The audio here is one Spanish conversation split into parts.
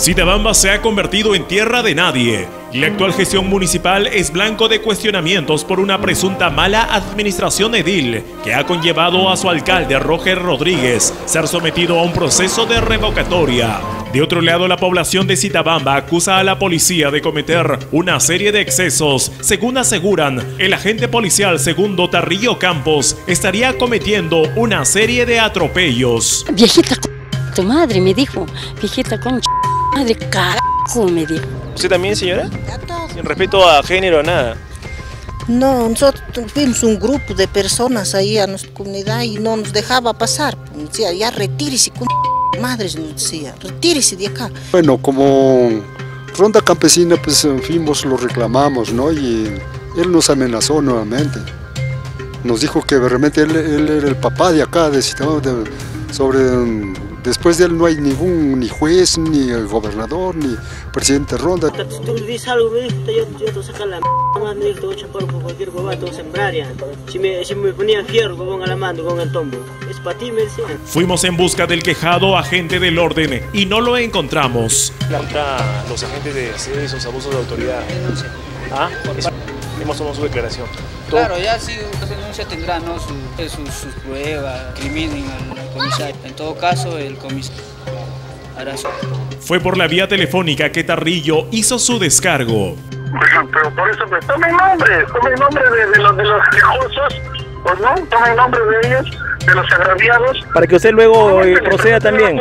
Citabamba se ha convertido en tierra de nadie. La actual gestión municipal es blanco de cuestionamientos por una presunta mala administración edil que ha conllevado a su alcalde Roger Rodríguez ser sometido a un proceso de revocatoria. De otro lado, la población de Citabamba acusa a la policía de cometer una serie de excesos. Según aseguran, el agente policial segundo Tarrillo Campos estaría cometiendo una serie de atropellos. Viejita tu madre, me dijo. Viejita madre, carajo, me dijo. ¿Usted también, señora? Sin respeto a género, nada. No, nosotros tuvimos un grupo de personas ahí a nuestra comunidad y no nos dejaba pasar. Decía, ya retírese, madres, nos decía, retírese de acá. Bueno, como Ronda Campesina, pues fuimos, lo reclamamos, ¿no? Y él nos amenazó nuevamente. Nos dijo que realmente él era el papá de acá, de Citabamba, después de él no hay ni juez, ni el gobernador, ni presidente Ronda. Tú dices algo, me dijo, yo te saco la más, me dijo, te voy a chapar por cualquier huevada, te voy a sembrar ya. Si me ponía fierro, con a la mano, con el tombo. Es para ti, me decían. Fuimos en busca del quejado agente del orden y no lo encontramos. Contra los agentes de esos abusos de autoridad. ¿Ah? Hemos tomado su declaración. Claro, ya sí, la denuncia tendrá, ¿no? sus pruebas, criminen al comisario. En todo caso, el comisario hará su... Fue por la vía telefónica que Tarrillo hizo su descargo. Pero por eso, pues, tome nombre de los quejosos, pues no, tome nombre de ellos, de los agraviados. Para que usted luego proceda también.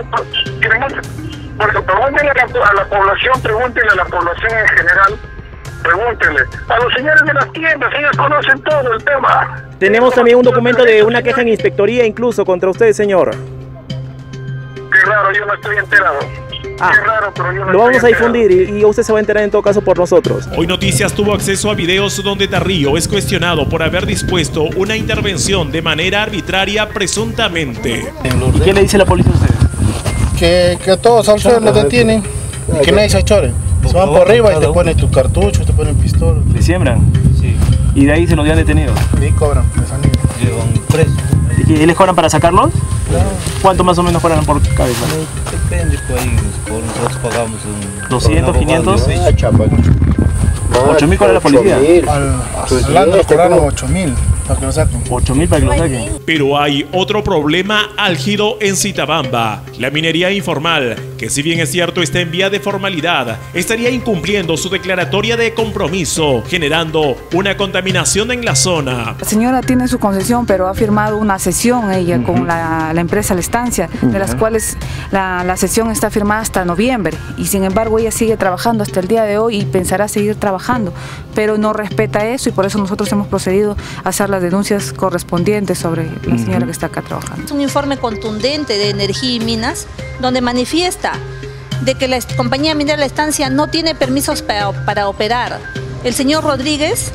Porque pregúntenle a la población, pregúntenle a la población en general. Pregúntenle a los señores de las tiendas, ellos conocen todo el tema. Tenemos también un documento de una queja en inspectoría incluso contra usted, señor. Qué raro, yo no estoy enterado. Qué raro, pero yo no lo vamos a enterado. difundir y usted se va a enterar en todo caso por nosotros. Hoy Noticias tuvo acceso a videos donde Tarrillo es cuestionado por haber dispuesto una intervención de manera arbitraria presuntamente. ¿Y qué le dice la policía a usted? Que todos al suelo lo detienen y que nadie se chore. Se van por arriba y te ponen tu cartucho, te ponen pistola. ¿Le siembran? Sí. ¿Y de ahí se los llevan detenidos? Y ahí cobran, les han ido. Llevan preso. ¿Y les cobran para sacarlos? Claro. ¿Cuánto más o menos cobran por cabeza? Depende, pues ahí nosotros pagamos un... 200, 500. 8.000 para la policía. Al año le cobraron 8.000 para que lo saquen. 8.000 para que lo saquen. Pero hay otro problema álgido en Citabamba: la minería informal, que si bien es cierto está en vía de formalidad, estaría incumpliendo su declaratoria de compromiso, generando una contaminación en la zona. La señora tiene su concesión, pero ha firmado una cesión ella con la empresa La Estancia, de las cuales la cesión está firmada hasta noviembre, y sin embargo ella sigue trabajando hasta el día de hoy y pensará seguir trabajando, pero no respeta eso, y por eso nosotros hemos procedido a hacer las denuncias correspondientes sobre la señora que está acá trabajando. Es un informe contundente de Energía y Minas donde manifiesta de que la compañía minera La Estancia no tiene permisos para operar. El señor Rodríguez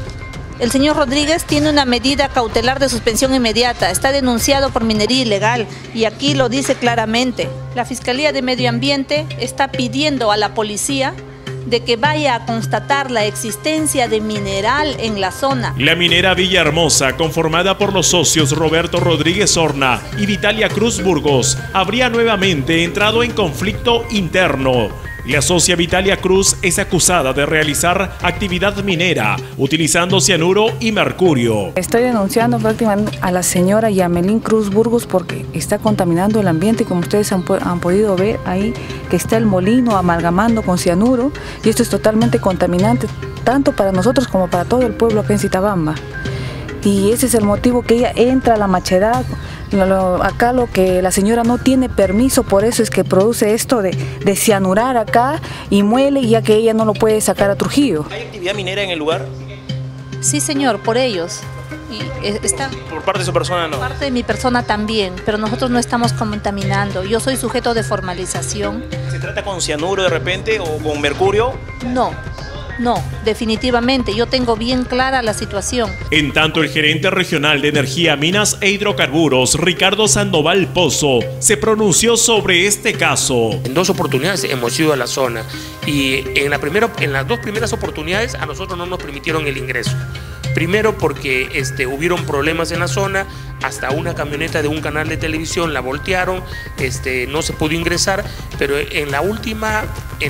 tiene una medida cautelar de suspensión inmediata, está denunciado por minería ilegal y aquí lo dice claramente. La Fiscalía de Medio Ambiente está pidiendo a la policía de que vaya a constatar la existencia de mineral en la zona. La minera Villahermosa, conformada por los socios Roberto Rodríguez Horna y Vitalia Cruz Burgos, habría nuevamente entrado en conflicto interno. La socia Vitalia Cruz es acusada de realizar actividad minera utilizando cianuro y mercurio. Estoy denunciando prácticamente a la señora Yamelín Cruz Burgos porque está contaminando el ambiente, como ustedes han podido ver ahí, que está el molino amalgamando con cianuro, y esto es totalmente contaminante, tanto para nosotros como para todo el pueblo acá en Citabamba. Y ese es el motivo que ella entra a la machedad. Acá lo que la señora no tiene permiso, por eso es que produce esto de cianurar acá y muele, ya que ella no lo puede sacar a Trujillo. ¿Hay actividad minera en el lugar? Sí, señor, por ellos. Y está por parte de su persona, no. Por parte de mi persona también, pero nosotros no estamos contaminando. Yo soy sujeto de formalización. ¿Se trata con cianuro de repente o con mercurio? No, definitivamente, yo tengo bien clara la situación. En tanto, el gerente regional de Energía, Minas e Hidrocarburos, Ricardo Sandoval Pozo, se pronunció sobre este caso. En 2 oportunidades hemos ido a la zona y en las 2 primeras oportunidades a nosotros no nos permitieron el ingreso. Primero porque hubieron problemas en la zona, hasta una camioneta de un canal de televisión la voltearon, no se pudo ingresar, pero en la última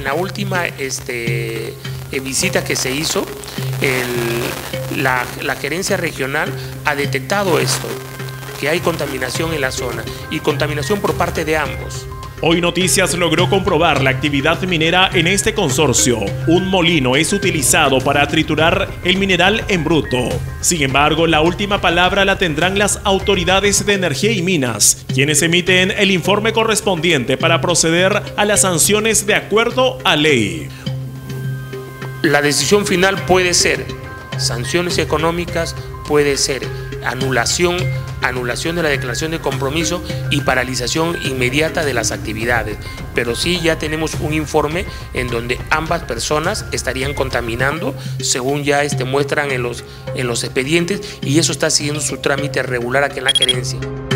visita que se hizo, la gerencia regional ha detectado esto, que hay contaminación en la zona y contaminación por parte de ambos. Hoy Noticias logró comprobar la actividad minera en este consorcio. Un molino es utilizado para triturar el mineral en bruto. Sin embargo, la última palabra la tendrán las autoridades de energía y minas, quienes emiten el informe correspondiente para proceder a las sanciones de acuerdo a ley. La decisión final puede ser sanciones económicas, puede ser anulación de la declaración de compromiso y paralización inmediata de las actividades. Pero sí ya tenemos un informe en donde ambas personas estarían contaminando, según ya muestran en los expedientes, y eso está siguiendo su trámite regular aquí en la gerencia.